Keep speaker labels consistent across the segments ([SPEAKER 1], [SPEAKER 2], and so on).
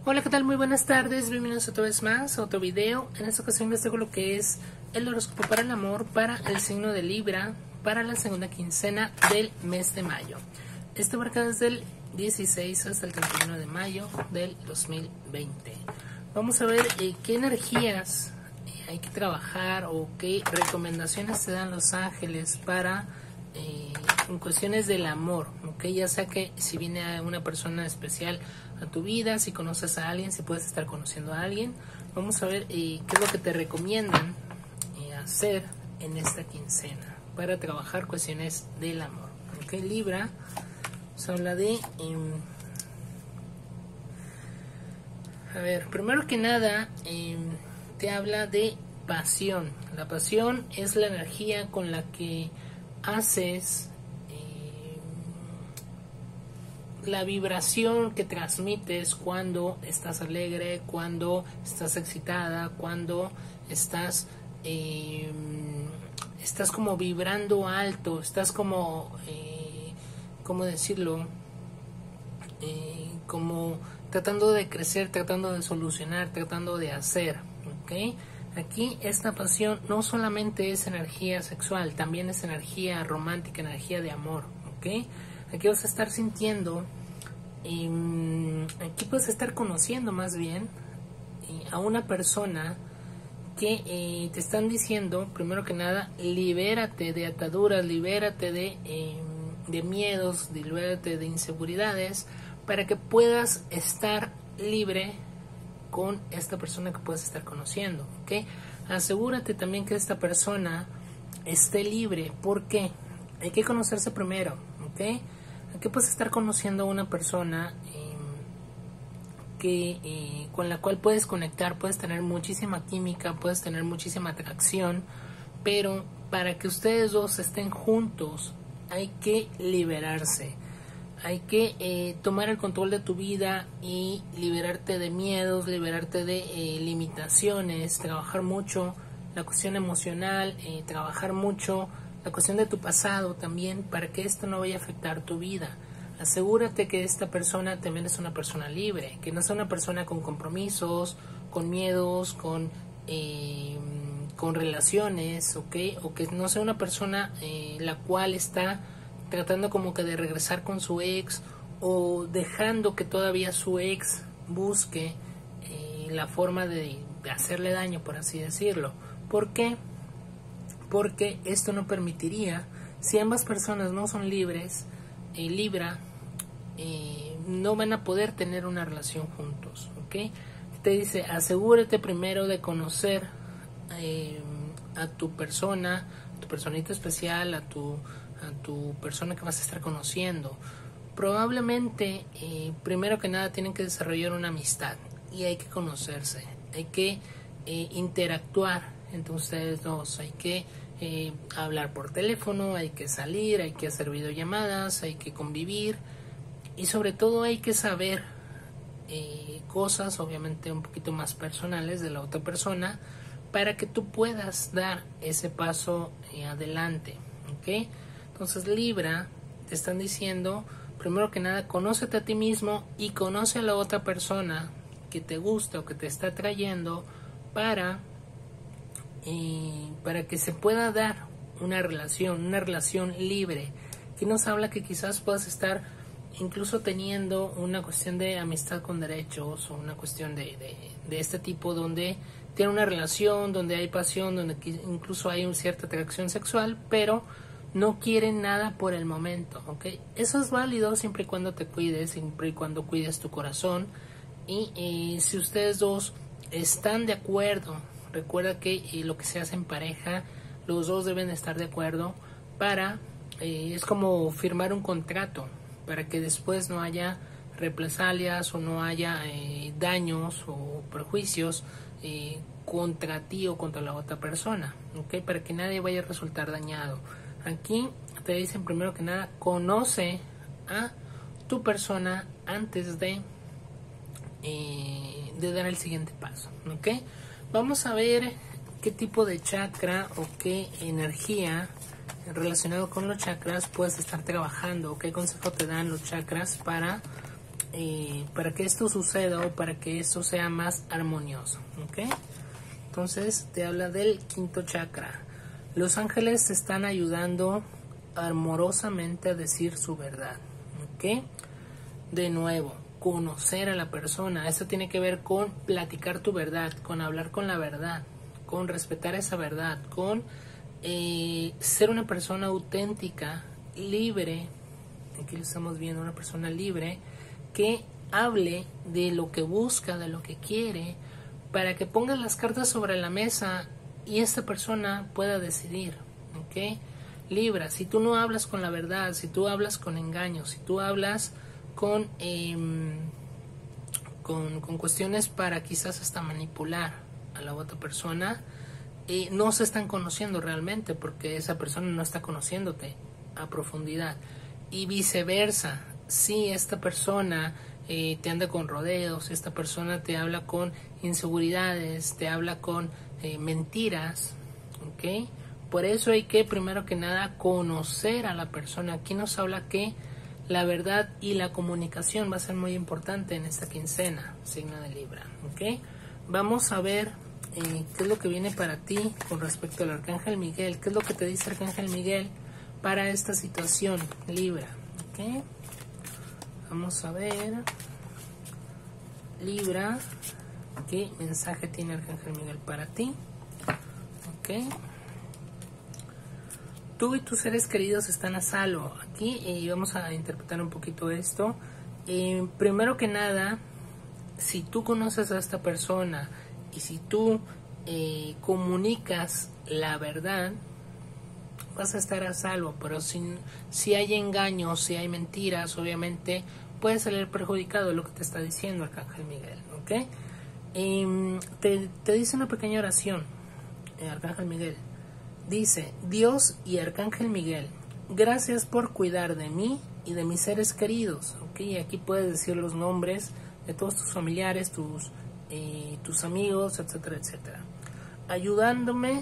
[SPEAKER 1] Hola, ¿qué tal? Muy buenas tardes, bienvenidos otra vez más a otro video. En esta ocasión les traigo lo que es el horóscopo para el amor para el signo de Libra para la segunda quincena del mes de mayo. Este abarca desde el 16 hasta el 31 de mayo del 2020. Vamos a ver qué energías hay que trabajar o qué recomendaciones te dan los ángeles para en cuestiones del amor, ¿okay? Ya sea que si viene una persona especial a tu vida, si conoces a alguien, si puedes estar conociendo a alguien. Vamos a ver qué es lo que te recomiendan hacer en esta quincena para trabajar cuestiones del amor. ¿Okay? Libra, se habla de... a ver, primero que nada, te habla de pasión. La pasión es la energía con la que haces la vibración que transmites cuando estás alegre, cuando estás excitada, cuando estás como vibrando alto, estás como ¿cómo decirlo? Como tratando de crecer, tratando de solucionar, tratando de hacer, ¿ok? Aquí esta pasión no solamente es energía sexual, también es energía romántica, energía de amor, ¿ok? Aquí vas a estar sintiendo, aquí puedes estar conociendo más bien a una persona que te están diciendo, primero que nada, libérate de ataduras, libérate de miedos, libérate de inseguridades, para que puedas estar libre con esta persona que puedes estar conociendo, ¿ok? Asegúrate también que esta persona esté libre. ¿Por qué? Hay que conocerse primero, ¿ok? Aquí puedes estar conociendo a una persona con la cual puedes conectar, puedes tener muchísima química, puedes tener muchísima atracción, pero para que ustedes dos estén juntos hay que liberarse. Hay que tomar el control de tu vida y liberarte de miedos, liberarte de limitaciones, trabajar mucho la cuestión emocional, trabajar mucho la cuestión de tu pasado también, para que esto no vaya a afectar tu vida. Asegúrate que esta persona también es una persona libre, que no sea una persona con compromisos, con miedos, con relaciones, ¿ok? O que no sea una persona la cual está tratando como que de regresar con su ex, o dejando que todavía su ex busque la forma de hacerle daño, por así decirlo. ¿Por qué? Porque esto no permitiría, si ambas personas no son libres, Libra, no van a poder tener una relación juntos, ¿ok? Te dice, asegúrate primero de conocer a tu persona, a tu personita especial, a tu persona que vas a estar conociendo. Probablemente, primero que nada, tienen que desarrollar una amistad y hay que conocerse, hay que interactuar entre ustedes dos, hay que hablar por teléfono, hay que salir, hay que hacer videollamadas, hay que convivir y sobre todo hay que saber cosas obviamente un poquito más personales de la otra persona para que tú puedas dar ese paso adelante, ¿ok? Entonces, Libra, te están diciendo, primero que nada, conócete a ti mismo y conoce a la otra persona que te gusta o que te está atrayendo para que se pueda dar una relación libre. Aquí nos habla que quizás puedas estar incluso teniendo una cuestión de amistad con derechos o una cuestión de este tipo, donde tiene una relación, donde hay pasión, donde incluso hay una cierta atracción sexual, pero no quieren nada por el momento, ¿ok? Eso es válido siempre y cuando te cuides, siempre y cuando cuides tu corazón. Y si ustedes dos están de acuerdo, recuerda que lo que se hace en pareja, los dos deben estar de acuerdo para, es como firmar un contrato, para que después no haya represalias o no haya daños o perjuicios contra ti o contra la otra persona, ¿ok? Para que nadie vaya a resultar dañado. Aquí te dicen, primero que nada, conoce a tu persona antes de dar el siguiente paso, ¿ok? Vamos a ver qué tipo de chakra o qué energía relacionado con los chakras puedes estar trabajando, o qué consejo te dan los chakras para para que esto suceda o para que esto sea más armonioso, ¿ok? Entonces te habla del quinto chakra. Los ángeles te están ayudando amorosamente a decir su verdad, ¿ok? De nuevo, conocer a la persona. Esto tiene que ver con platicar tu verdad, con hablar con la verdad, con respetar esa verdad, con ser una persona auténtica, libre. Aquí lo estamos viendo, una persona libre que hable de lo que busca, de lo que quiere, para que pongas las cartas sobre la mesa y esta persona pueda decidir, ¿ok? Libra, si tú no hablas con la verdad, si tú hablas con engaños, si tú hablas con cuestiones para quizás hasta manipular a la otra persona, no se están conociendo realmente porque esa persona no está conociéndote a profundidad. Y viceversa, si esta persona te anda con rodeos, esta persona te habla con inseguridades, te habla con mentiras, ¿ok? Por eso hay que, primero que nada, conocer a la persona. Aquí nos habla que la verdad y la comunicación va a ser muy importante en esta quincena, signo de Libra, ¿ok? Vamos a ver qué es lo que viene para ti con respecto al Arcángel Miguel. ¿Qué es lo que te dice Arcángel Miguel para esta situación, Libra? ¿Ok? Vamos a ver, Libra, ¿qué mensaje tiene Arcángel Miguel para ti? ¿Ok? Tú y tus seres queridos están a salvo. Aquí vamos a interpretar un poquito esto. Primero que nada, si tú conoces a esta persona y si tú comunicas la verdad, vas a estar a salvo. Pero si hay engaños, si hay mentiras, obviamente puedes salir perjudicado, lo que te está diciendo Arcángel Miguel, ¿ok? Te dice una pequeña oración, Arcángel Miguel. Dice: Dios y Arcángel Miguel, gracias por cuidar de mí y de mis seres queridos, ¿ok? Y aquí puedes decir los nombres de todos tus familiares, tus amigos, etcétera, etcétera. Ayúdame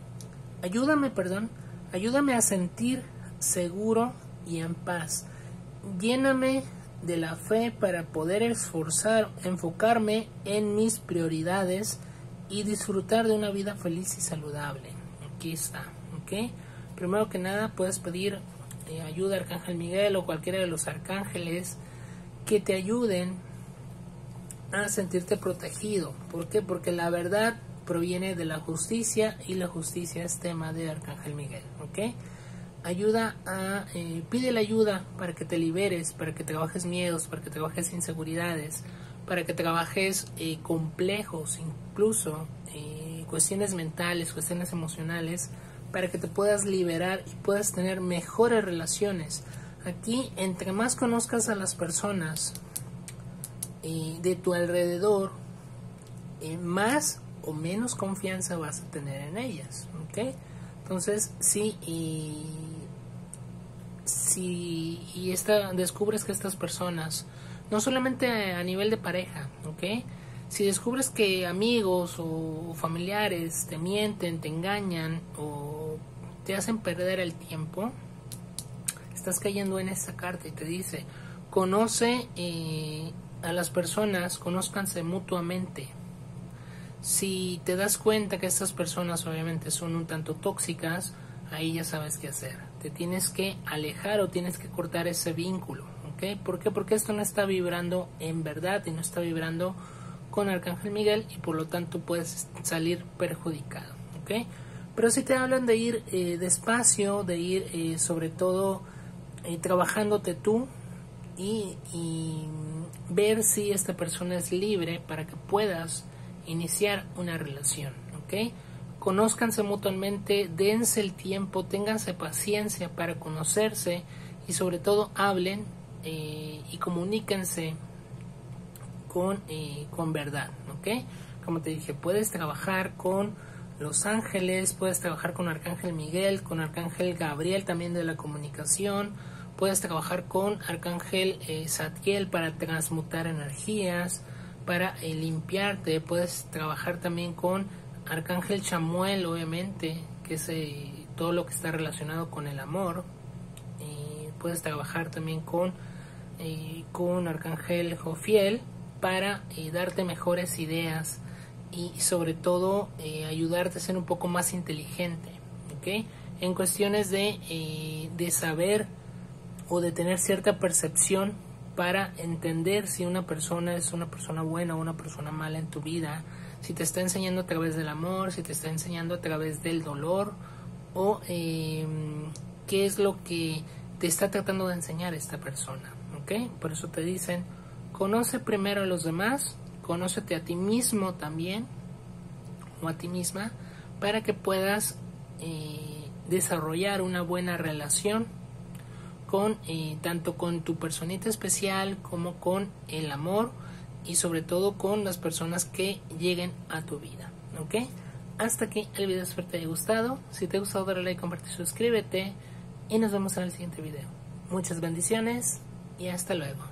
[SPEAKER 1] a sentir seguro y en paz. Lléname de la fe para poder enfocarme en mis prioridades y disfrutar de una vida feliz y saludable. Aquí está, ¿ok? Primero que nada puedes pedir ayuda a Arcángel Miguel o cualquiera de los arcángeles que te ayuden a sentirte protegido. ¿Por qué? Porque la verdad proviene de la justicia y la justicia es tema de Arcángel Miguel, ¿ok? Pídele ayuda para que te liberes, para que trabajes miedos, para que trabajes inseguridades, para que trabajes complejos, incluso cuestiones mentales, cuestiones emocionales, para que te puedas liberar y puedas tener mejores relaciones. Aquí, entre más conozcas a las personas de tu alrededor, más o menos confianza vas a tener en ellas, ¿ok? Entonces, si descubres que estas personas, no solamente a nivel de pareja, ¿ok? Si descubres que amigos o familiares te mienten, te engañan o te hacen perder el tiempo, estás cayendo en esta carta y te dice: conoce a las personas, conózcanse mutuamente. Si te das cuenta que estas personas obviamente son un tanto tóxicas, ahí ya sabes qué hacer. Te tienes que alejar o tienes que cortar ese vínculo, ¿ok? ¿Por qué? Porque esto no está vibrando en verdad y no está vibrando con Arcángel Miguel y por lo tanto puedes salir perjudicado, ¿ok? Pero si te hablan de ir despacio, de ir sobre todo trabajándote tú y ver si esta persona es libre para que puedas iniciar una relación, ¿ok? Conózcanse mutuamente, dense el tiempo, ténganse paciencia para conocerse y sobre todo hablen y comuníquense con verdad, ¿ok? Como te dije, puedes trabajar con los ángeles, puedes trabajar con Arcángel Miguel, con Arcángel Gabriel también de la comunicación, puedes trabajar con Arcángel Zadkiel para transmutar energías, para limpiarte, puedes trabajar también con Arcángel Chamuel, obviamente, que es todo lo que está relacionado con el amor, puedes trabajar también con con Arcángel Jofiel para darte mejores ideas y sobre todo ayudarte a ser un poco más inteligente, ¿ok? En cuestiones de saber o de tener cierta percepción para entender si una persona es una persona buena o una persona mala en tu vida, si te está enseñando a través del amor, si te está enseñando a través del dolor, o qué es lo que te está tratando de enseñar esta persona, ¿ok? Por eso te dicen, conoce primero a los demás, conócete a ti mismo también, o a ti misma, para que puedas desarrollar una buena relación con tanto con tu personita especial como con el amor y sobre todo con las personas que lleguen a tu vida, ¿ok? Hasta aquí el video, espero te haya gustado. Si te ha gustado, dale like, comparte, suscríbete y nos vemos en el siguiente video. Muchas bendiciones y hasta luego.